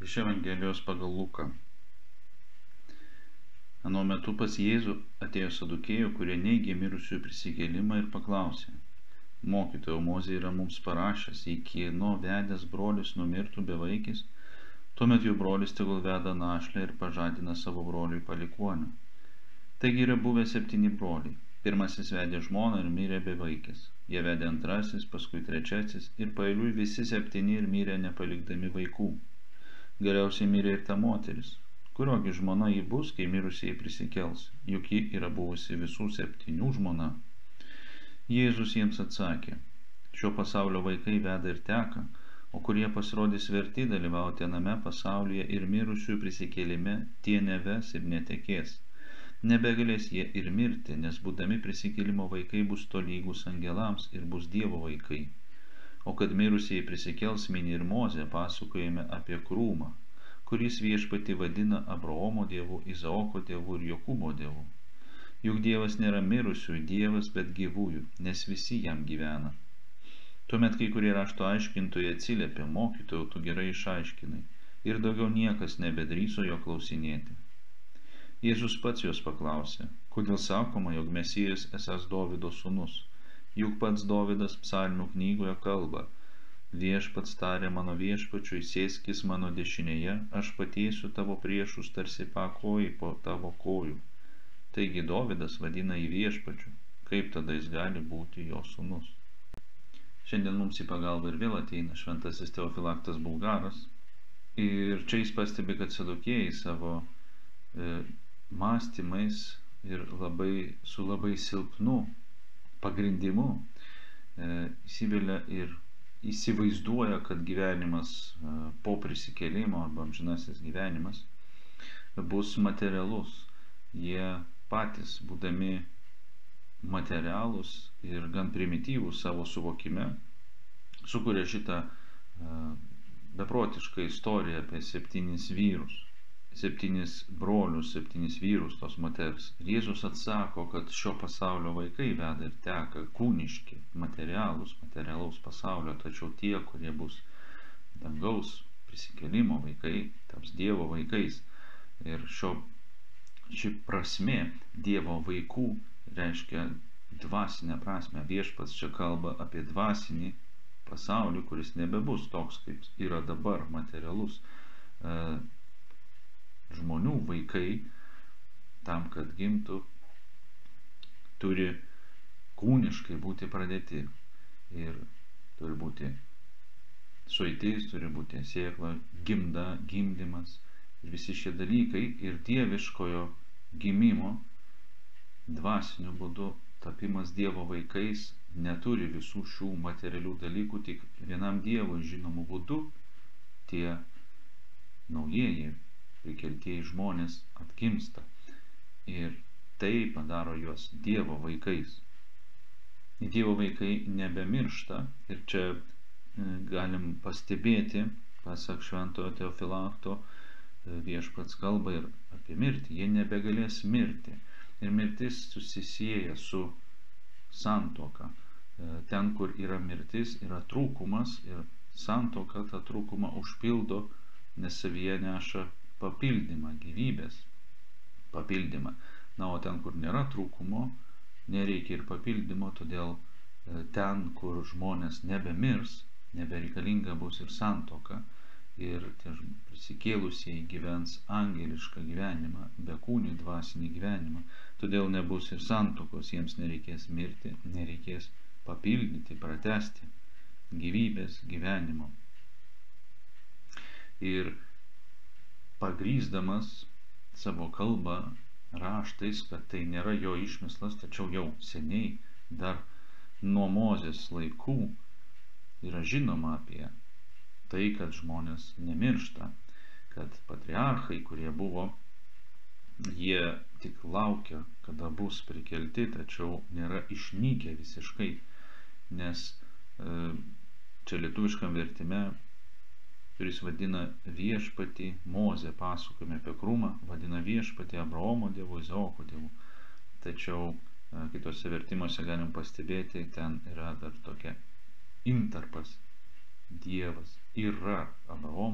Iš Evangelijos pagal Luką. Anuo metu pas Jėzų atėjo sadukėjų, kurie neigė mirusiųjų prisikėlimą ir paklausė: Mokytojau, Mozė yra mums parašęs, jei kieno vedęs brolis numirtų bevaikis, tuomet jo brolis tegul veda našlę ir pažadina savo broliui palikuonių. Taigi yra buvę 7 broliai. Pirmasis vedė žmoną ir mirė bevaikis. Jie vedė antrasis, paskui trečiasis ir paeiliui visi 7 ir mirė nepalikdami vaikų. Galiausiai mirė ir ta moteris. Kuriogi žmona ji bus, kai mirusieji prisikels, juk ji yra buvusi visų 7 žmona. Jėzus jiems atsakė: šio pasaulio vaikai veda ir teka, o kurie pasirodys verti dalyvauti aname pasaulyje ir mirusiųjų prisikėlime, tie neves ir netekės. Nebegalės jie ir mirti, nes būdami prisikėlimo vaikai bus tolygus angelams ir bus Dievo vaikai. O kad mirusieji prisikels, mini ir Mozė pasakojame apie krūmą, kuris viešpatį vadina Abraomo dievu, Izaoko dievu ir Jokūbo dievu. Juk Dievas nėra mirusiųjų Dievas, bet gyvųjų, nes visi jam gyvena. Tuomet kai kurie rašto aiškintojai atsiliepė: Mokytojau, tu gerai išaiškinai, ir daugiau niekas nebedrįso jo klausinėti. Jėzus pats juos paklausė: kodėl sakoma, jog Mesijas esąs Dovydo sūnus? Juk pats Dovydas psalmių knygoje kalba: Viešpats tarė mano viešpačiui, sėskis mano dešinėje, aš patiesiu tavo priešus tarsi pakojai po tavo kojų. Taigi Dovydas vadina jį viešpačiu, kaip tada jis gali būti jo sūnus? Šiandien mums į pagalbą ir vėl ateina šventasis Teofilaktas Bulgaras, ir čia jis pastebi, kad sadukėjai savo mąstymais ir su labai silpnu pagrindimu įsivelia ir įsivaizduoja, kad gyvenimas po prisikėlimo arba amžinasis gyvenimas bus materialus. Jie patys, būdami materialūs ir gan primityvūs savo suvokime, sukuria šitą beprotišką istoriją apie 7 vyrus, 7 brolius, 7 vyrus tos moters. Jėzus atsako, kad šio pasaulio vaikai veda ir teka, kūniški, materialaus pasaulio, tačiau tie, kurie bus dangaus prisikėlimo vaikai, taps Dievo vaikais. Ir ši prasmė Dievo vaikų reiškia dvasinę prasme. Viešpats čia kalba apie dvasinį pasaulį, kuris nebebus toks, kaip yra dabar, materialus. Žmonių vaikai, tam, kad gimtų, turi kūniškai būti pradėti. Ir turi būti sueitis, turi būti sėkla, gimda, gimdymas. Ir visi šie dalykai ir dieviškojo gimimo dvasiniu būdu tapimas Dievo vaikais neturi visų šių materialių dalykų, tik vienam Dievui žinomų būdu tie naujieji prikeltieji žmonės atgimsta. Ir tai padaro juos Dievo vaikais. Dievo vaikai nebemiršta, ir čia galim pastebėti, pasak šventojo Teofilakto, viešpats kalba ir apie mirtį. Jie nebegalės mirti. Ir mirtis susisieja su santuoka. Ten, kur yra mirtis, yra trūkumas, ir santuoka tą trūkumą užpildo, nes savyje neša papildymą, gyvybės papildymą. Na, o ten, kur nėra trūkumo, nereikia ir papildymo, todėl ten, kur žmonės nebemirs, nebereikalinga bus ir santuoka, ir tie prisikėlusieji gyvens angelišką gyvenimą, bekūnį dvasinį gyvenimą. Todėl nebus ir santuokos, jiems nereikės mirti, nereikės papildyti, pratęsti gyvybės gyvenimo. Ir pagrįsdamas savo kalbą raštais, kad tai nėra jo išmislas, tačiau jau seniai, dar nuo Mozės laikų yra žinoma apie tai, kad žmonės nemiršta, kad patriarchai, kurie buvo, jie tik laukia, kada bus prikelti, tačiau nėra išnykę visiškai, nes čia lietuviškam vertime, kuris vadina viešpatį Mozę, pasakojame apie krūmą, vadina viešpatį Abraomo dievu, Izaoko dievu. Tačiau kitose vertimuose galim pastebėti, ten yra dar tokia intarpas. Dievas yra Abraomo dievas,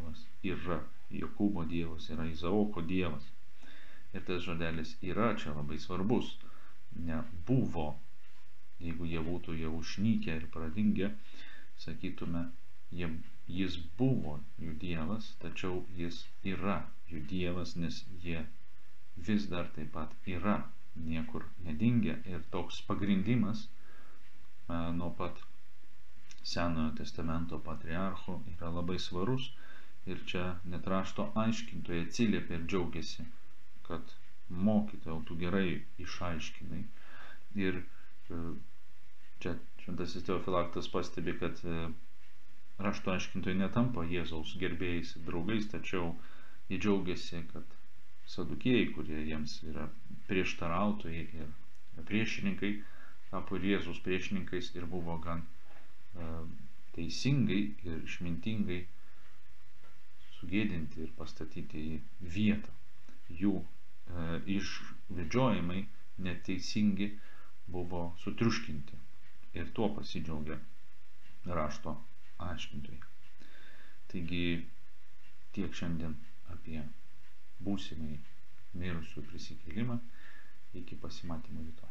Dievas yra, Jokūbo Dievas yra Izaoko Dievas. Ir tas žodelis yra čia labai svarbus. Ne buvo, jeigu jie būtų jau užnykę ir pradingę, sakytume, jis buvo jų Dievas, tačiau jis yra jų Dievas, nes jie vis dar taip pat yra, niekur nedingę. Ir toks pagrindimas nuo pat Senojo testamento patriarcho yra labai svarus. Ir čia net rašto aiškintojai atsiliepia ir džiaugiasi, kad mokytojau, tu gerai išaiškinai. Ir čia šventasis Teofilaktas pastebi, kad rašto aiškintojai netampa Jėzaus gerbėjais ir draugais, tačiau jie džiaugiasi, kad sadukėjai, kurie jiems yra prieštarautojai ir priešininkai, tapo ir Jėzaus priešininkais ir buvo gan teisingai ir išmintingai sugėdinti ir pastatyti į vietą. Jų išvedžiojimai neteisingi buvo sutriuškinti ir tuo pasidžiaugia rašto aiškintojai. Taigi tiek šiandien apie būsimąjį mirusių prisikėlimą. Iki pasimatymo rytoj.